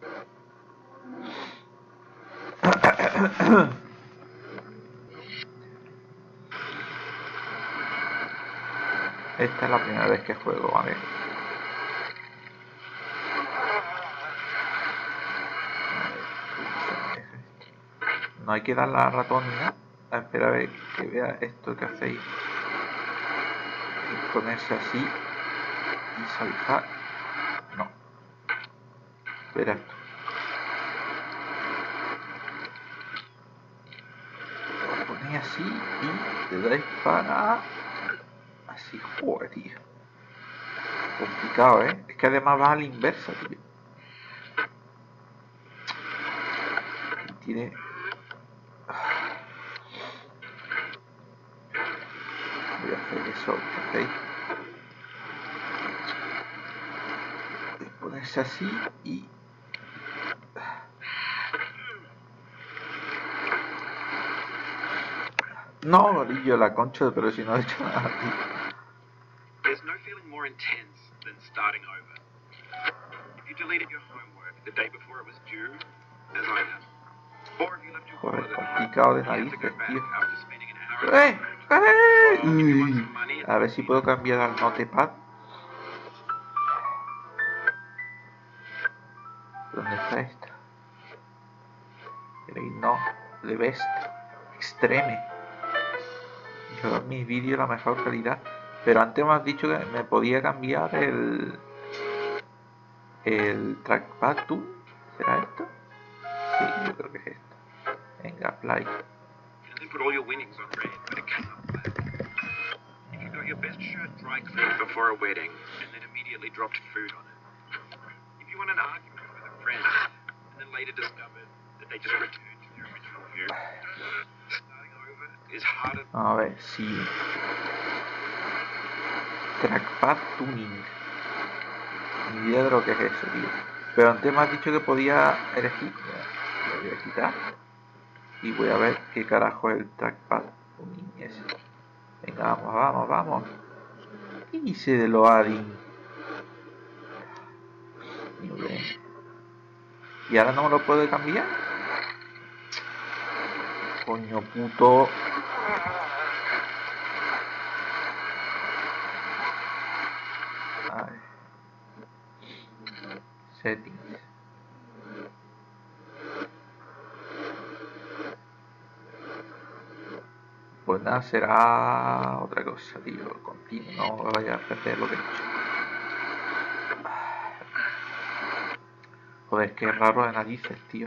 Esta es la primera vez que juego, ¿vale? No hay que darle a la ratón ni nada. Espera a ver que vea esto que hacéis. Y ponerse así y saltar. No. Espera esto. Lo ponéis así y le dais para... Así, joder, tío. Complicado, ¿eh? Es que además va a la inversa, tío. Y tiene... Voy a hacer eso que hacéis. Ponerse así y... No, Gorillo, la concha, pero si no he hecho nada, tío. There's no feeling more intense than starting over. If you deleted your homework the day before it was due, as I have, or if you left your Joder, wallet at home, complicado de you have to go narices, back tío. after spending an hour in the ¡Eh! If you want some money at A the ver si puedo cambiar al notepad. ¿Dónde está esta? No, The Best Extreme. Yo en mis vídeos la mejor calidad. Pero antes me has dicho que me podía cambiar el trackpad tool. ¿Será esto? Sí, yo creo que es esto. Venga, apply. and then put all your winnings on red, but it came up black. If you got your best shirt dry cleaned before a wedding and then immediately dropped food on it. If you won an argument with a friend and then later discovered that they just returned to their original you. Starting over is harder. A ver, sí. Trackpad tuning. Ni idea de lo que es eso, tío. Pero antes me has dicho que podía elegir. Lo voy a quitar. Y voy a ver qué carajo es el trackpad tuning ese. Venga, vamos, vamos, vamos. ¿Qué hice de loading? ¿Y ahora no me lo puedo cambiar? Coño puto. A ver. Settings. Pues nada, será otra cosa, tío. Continuo, no vaya a perder lo que he hecho. Joder, qué raro de narices, tío.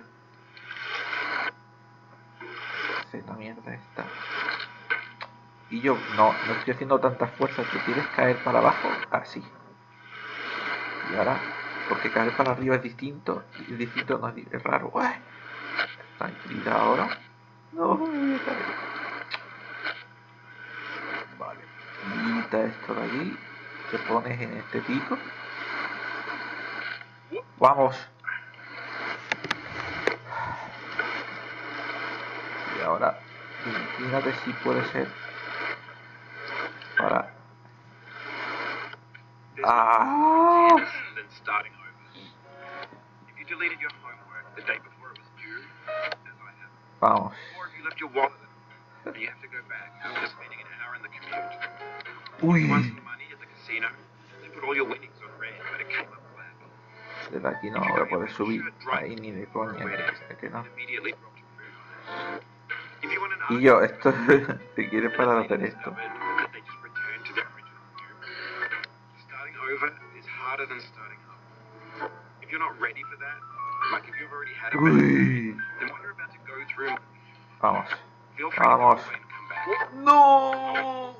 Esta mierda esta. Y yo no estoy haciendo tantas fuerzas. ¿Te quieres caer para abajo? Así. Y ahora, porque caer para arriba es distinto. Y es distinto, no es raro. ¡Uy! Tranquilidad ahora. No, me voy a caer. Vale. Quita esto de aquí. Te pones en este pico. ¡Vamos! Y ahora, inclínate si puede ser. Para... ¡Ah! Than starting over. If you deleted your homework the day before it was due, as I have, Vamos. or if you left your wallet at home, you have to go back after spending an hour in the commute. Uy. You won some money at the casino, you put all your winnings on red, but it came up black. Desde aquí no voy a poder subir. Ahí ni de coña. Es que no. Immediately dropped food on it. If you want an Y yo, esto... ¿Te quieres parar a hacer esto? that they just returned to their original you. Starting over is harder than starting up. If you're not ready for that, like if you've already had a bad day, then what you're about to go through, Vamos. feel free to go Vamos. away and come back. ¡No!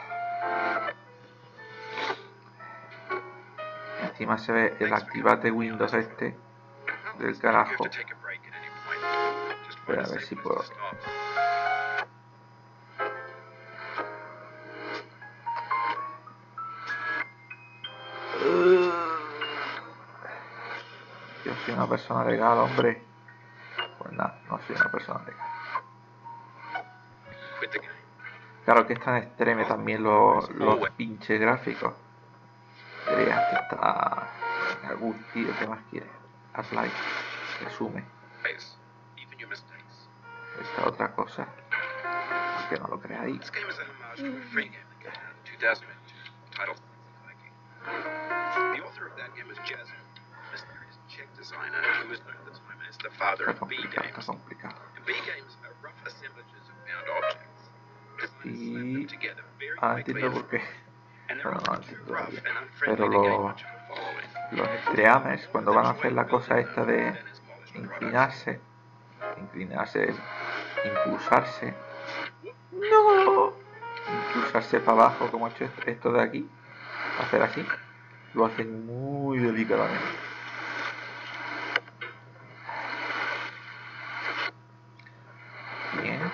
Encima se ve el activate Windows este del carajo. You have to take a break at any point. Just find Espera, a a ver safe si place puedo. to stop. Yo soy una persona legal, hombre. Pues nada, no soy una persona legal. Quit the game. Claro que están extreme también los pinches gráficos. Creas que está a gusto, tío, ¿qué más quieres? haz like, resume. Even your mistakes. Esta otra cosa, que no lo creáis. This game is a homage to a free game that came out in 2002, titled Viking. The author of that game was Jason, a mysterious Czech designer who was known at the time as the father Está of B complicado, games. está complicado. And B games are rough assemblages of bound objects. Designers slap them together very quickly Entiendo por qué. and they're Pero no often too entiendo rough bien. and Pero unfriendly to gain much of a following. los estreames, cuando van a hacer la cosa esta de inclinarse, impulsarse, no, impulsarse para abajo como he hecho esto de aquí, hacer así, lo hacen muy delicadamente. Bien,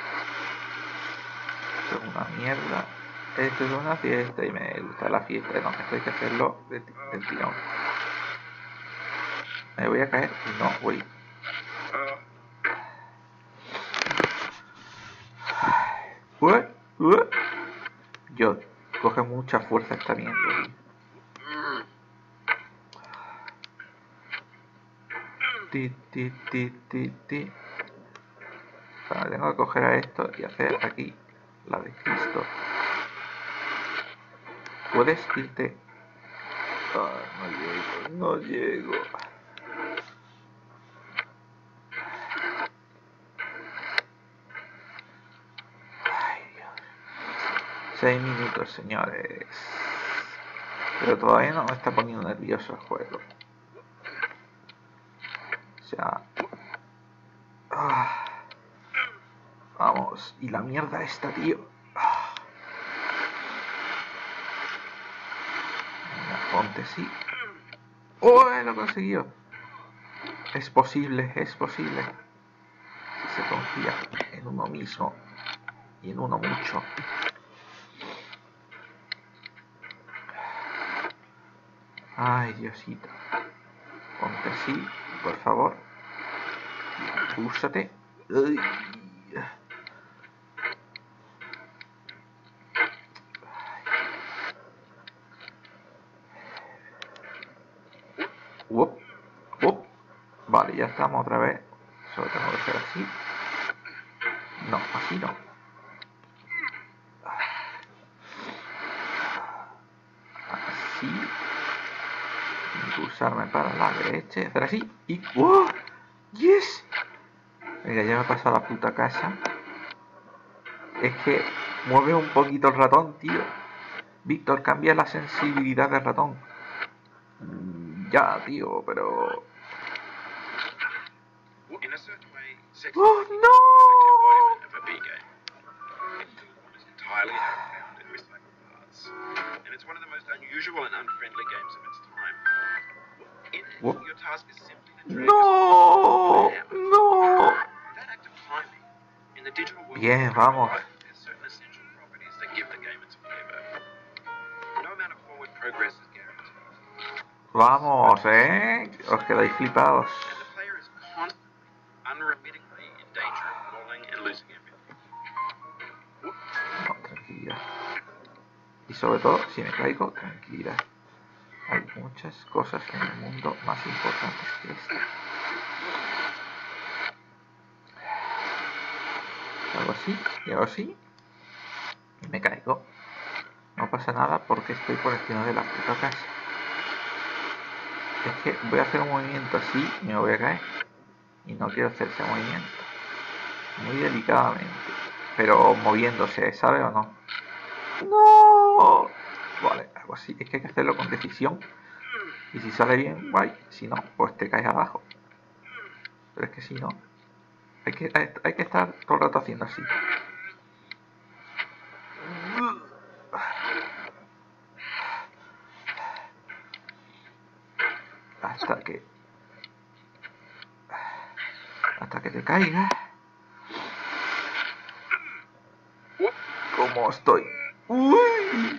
esto es una mierda, esto es una fiesta y me gusta la fiesta, no, esto hay que hacerlo del tirón. Me voy a caer y no voy. Yo, coge mucha fuerza esta mierda. Vale, tengo que coger a esto y hacer aquí la de Cristo. ¿Puedes irte? No llego. Ay, Dios. 6 minutos, señores. Pero todavía no me está poniendo nervioso el juego. O sea... Vamos, y la mierda esta, tío. Venga, ponte sí. ¡Oh, lo consiguió! Es posible, es posible. Si se confía en uno mismo y en uno mucho. Ay, Diosito. Ponte sí, por favor. Impúlsate. Uy. Vale, ya estamos otra vez. Solo tengo que hacer así. No, así no. Así. Impulsarme para la derecha y hacer así. Y... ¡oh! ¡Yes! Venga, ya me he pasado a la puta casa. Es que mueve un poquito el ratón, tío. Víctor, cambia la sensibilidad del ratón. Ya, tío, pero... ¡oh, no! ¡No! ¡No! Bien, vamos. Vamos, os quedáis flipados. No, tranquilidad. Y sobre todo, si me caigo, tranquilidad. Hay muchas cosas en el mundo más importantes que esta. Hago así, y hago así, y me caigo. No pasa nada porque estoy por encima de la puta casa. Es que voy a hacer un movimiento así y me voy a caer. Y no quiero hacer ese movimiento. Muy delicadamente. Pero moviéndose, ¿sabe o no? ¡No! Vale, algo así. Es que hay que hacerlo con decisión. Y si sale bien, guay. Si no, pues te caes abajo. Pero es que si no... Hay que estar todo el rato haciendo así. Hasta que te caigas. ¿Cómo estoy? ¡Uy!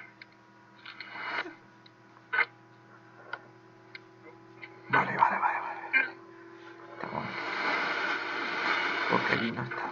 Vale. Estamos. Porque allí no estamos.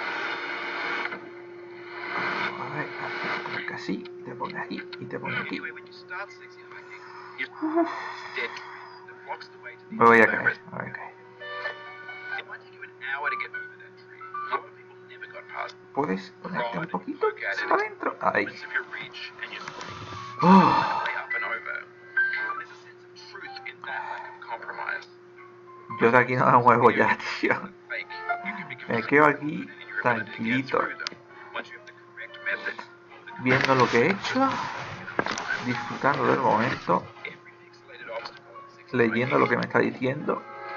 Vamos a ver, hacemos que así, te pones aquí y te pones aquí. blocks the way to the Me voy a entire caer, rest. me voy a caer. It might take you an hour to get over that tree. A lot of people never got past ¿Puedes ponerte un God poquito look at más it. para adentro? Ahí. limits of your reach and your strength. Oh, Way up and over. There's a sense of truth in that lack of compromise. yo de aquí no me muevo ya, tío. Fake. You can be Me completely quedo aquí confident in your ability to get tranquilito, through them. Once you have the correct method, viendo lo que he hecho, disfrutando del momento, every pixelated obstacle in 60 leyendo lo que me está diciendo.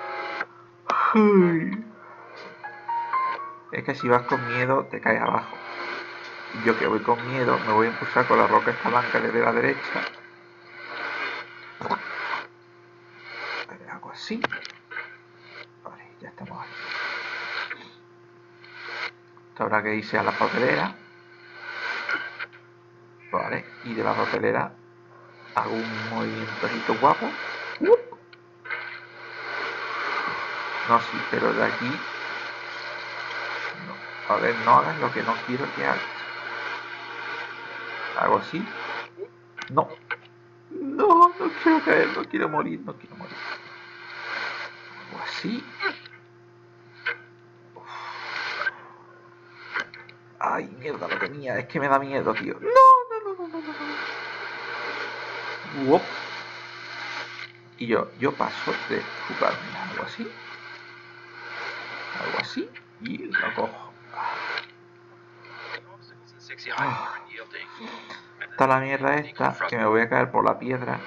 Uy. Es que si vas con miedo te caes abajo. Y yo que voy con miedo me voy a impulsar con la roca esta blanca desde la derecha. Hago así. Vale, ya estamos aquí. Esto habrá que irse a la papelera. Vale, y de la papelera hago un movimiento guapo. No, sí, pero de aquí... No. A ver, no hagas lo que no quiero que hagas. Hago así. No. No, no quiero caer, no quiero morir, no quiero morir. Hago así. Ay, mierda, lo tenía. Es que me da miedo, tío. No, no, no, no, no, no. Uop. Y yo paso de jugarme algo así. Algo así. Y lo cojo. Está la mierda esta, que me voy a caer por la piedra.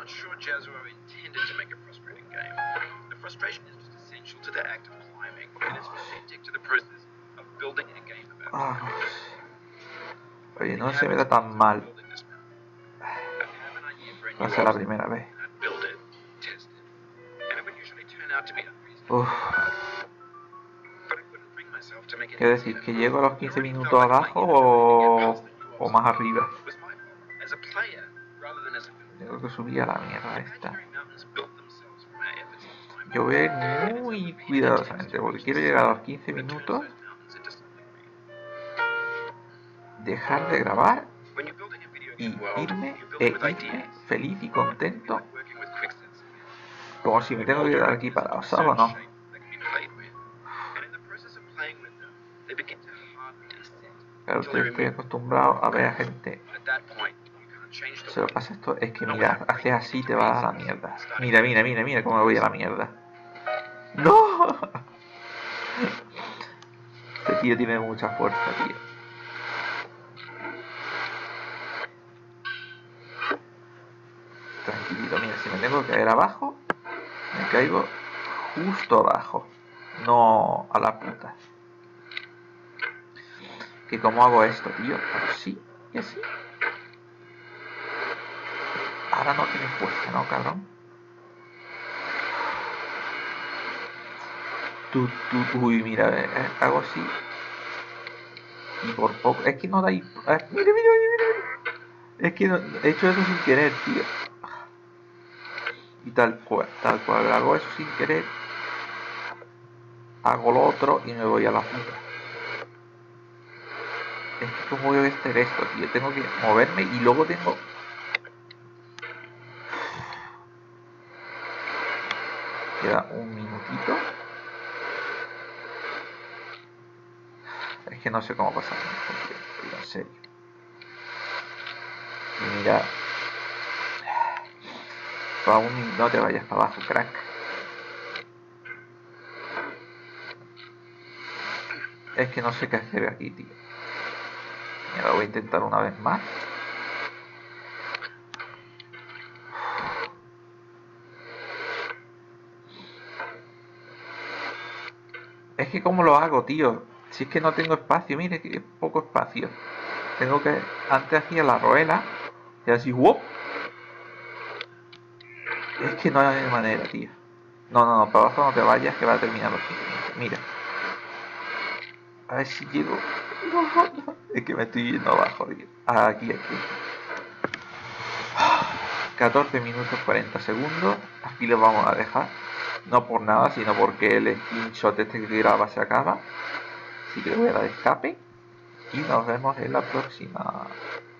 Vamos. Oye, no se me da tan mal. Va a ser la primera vez. Uf. ¿Qué decir? ¿Que llego a los 15 minutos abajo o más arriba? Tengo que subir a la mierda esta. Yo voy a ir muy cuidadosamente porque quiero llegar a los 15 minutos, dejar de grabar y irme feliz y contento, como si me tengo que quedar aquí parado, ¿sabes o no? Claro, estoy acostumbrado a ver a gente. Se lo pasa esto, es que mira, haces así te va a dar la mierda. Mira, mira, mira, mira cómo me voy a la mierda. ¡No! Este tío tiene mucha fuerza, tío. Tranquilito, mira, si me tengo que caer abajo, me caigo justo abajo. No a la puta. ¿Que cómo hago esto, tío? Así y así. Ahora no tiene fuerza, ¿no, cabrón? Uy, mira, hago así. Y por poco... Es que no da... Mira, mira, mira. Es que no, he hecho eso sin querer, tío. Y tal cual, hago eso sin querer. Hago lo otro y me voy a la puta. Es que cómo voy a hacer esto, tío. Tengo que moverme y luego tengo... Queda un minutito. Es que no sé cómo pasar esto, tío. En serio. Y mira... No te vayas para abajo, crack. Es que no sé qué hacer aquí, tío. Mira, lo voy a intentar una vez más. Es que cómo lo hago, tío. Si es que no tengo espacio, mire que poco espacio. Tengo que... Antes hacía la rueda y así, ¡wop! Es que no hay manera, tío. No, para abajo no te vayas que va a terminar los 15 minutos. Mira. A ver si llego. No. Es que me estoy yendo abajo, tío. Aquí. 14 minutos 40 segundos. Aquí lo vamos a dejar. No por nada, sino porque el screenshot este que graba se acaba. Así que le voy a dar escape. Y nos vemos en la próxima.